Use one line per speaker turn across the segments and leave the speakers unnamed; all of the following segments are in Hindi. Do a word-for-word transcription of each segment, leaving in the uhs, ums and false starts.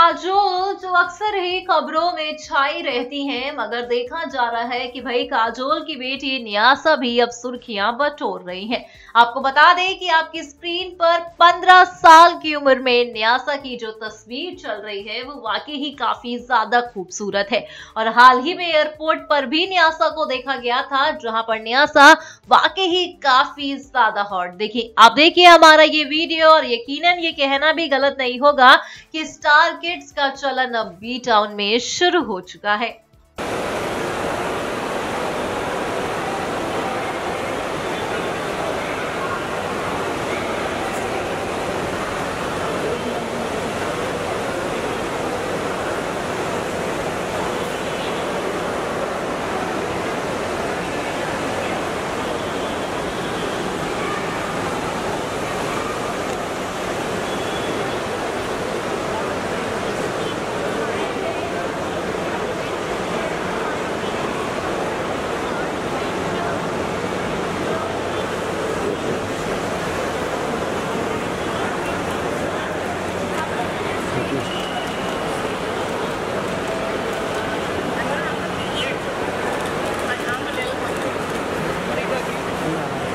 काजोल जो अक्सर ही खबरों में छाई रहती हैं, मगर देखा जा रहा है कि भाई काजोल की बेटी न्यासा भी अब सुर्खियां बटोर रही हैं। आपको बता दें कि आपकी स्क्रीन पर पंद्रह साल की उम्र में न्यासा की जो तस्वीर चल रही है वो वाकई ही काफी ज्यादा खूबसूरत है। और हाल ही में एयरपोर्ट पर भी न्यासा को देखा गया था, जहां पर न्यासा वाकई ही काफी ज्यादा हॉट देखिए। आप देखिए हमारा ये वीडियो और यकीनन ये कहना भी गलत नहीं होगा कि स्टार किड्स का चलन अब बी टाउन में शुरू हो चुका है।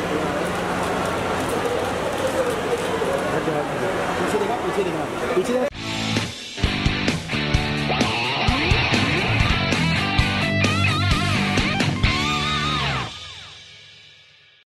पीछे देखा पीछे देखा पीछे